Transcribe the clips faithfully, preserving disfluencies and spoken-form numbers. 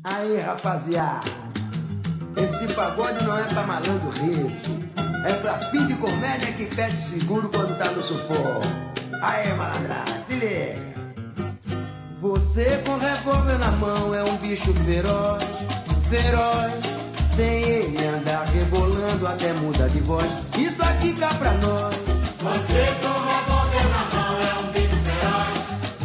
Aí, rapaziada, esse pagode não é pra malandro rico, é pra fim de comédia que pede seguro quando tá no sufoco. Aí, malandra, se liga. Você com revólver na mão é um bicho feroz, feroz. Sem ele andar rebolando até muda de voz. Isso aqui cá pra nós. Você com revólver na mão é um bicho feroz,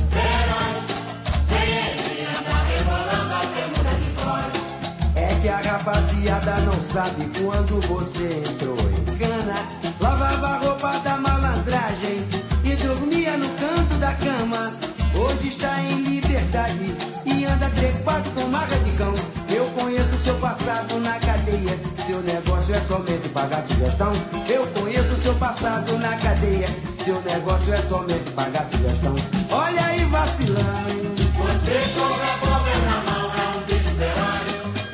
feroz. Sem ele andar rebolando até muda de voz. É que a rapaziada não sabe quando você entrou em cana, lavava a roupa da malandragem e dormia no canto da cama. Hoje está em liberdade e anda trepado com marca de cão. Eu conheço seu passado na cadeia, seu negócio é somente pagar sugestão. Eu conheço seu passado na cadeia, seu negócio é somente pagar sugestão. Olha aí vacilando. Você com revólver na mão é um bicho feroz,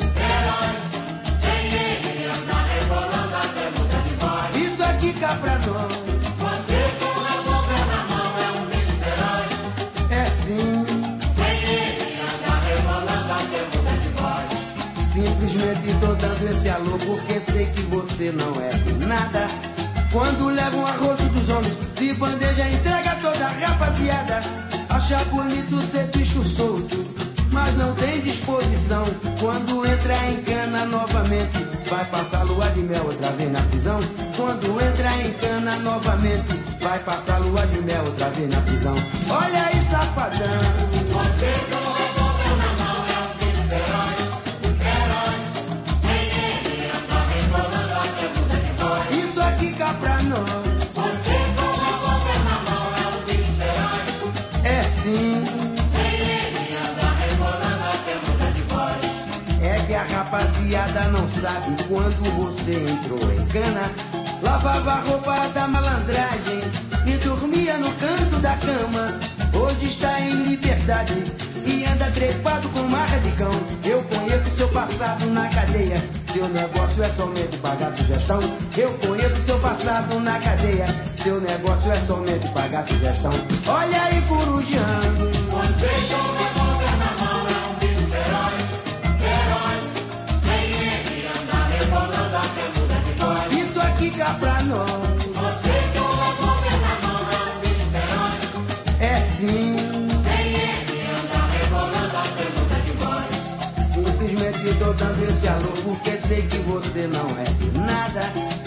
feroz. Sem ele andar rebolando até muda de voz. Isso aqui cá pra nós. Você com revólver na mão é um bicho feroz, é sim. Sem ele andar rebolando até muda de voz. Simplesmente tô dando esse alô porque sei que você não é de nada. Quando leva um arroz dos homens de bandeja, entrega toda a rapaziada. Acha bonito ser bicho solto, mas não tem disposição. Quando entra em cana novamente, vai passar lua de mel outra vez na prisão. Quando entra em cana novamente, vai passar lua de mel outra vez na prisão. Olha aí, safadão. Você com revólver na mão é um bicho feroz, feroz. Sem ele andar rebolando até muda de voz. Isso aqui cá pra nós. Você com revólver na mão é um bicho feroz, é sim. Sem ele andar rebolando até muda de voz. É que a rapaziada não sabe quando você entrou em cana, lavava a roupa da malandragem e dormia no canto da cama. Hoje está em liberdade e anda trepado com marca de cão. Eu conheço seu passado na cadeia, seu negócio é somente pagar sugestão. Eu conheço seu passado na cadeia, seu negócio é somente pagar sugestão. Olha aí, corujando. Você com revólver na mão é um bicho feroz, feroz. Sem ele andar rebolando até muda de voz. Isso aqui cá pra nós. Você com revólver na mão é um bicho feroz, é sim. Sem ele andar rebolando até muda de voz. Simplesmente tô dando esse alô porque sei que você não é de nada.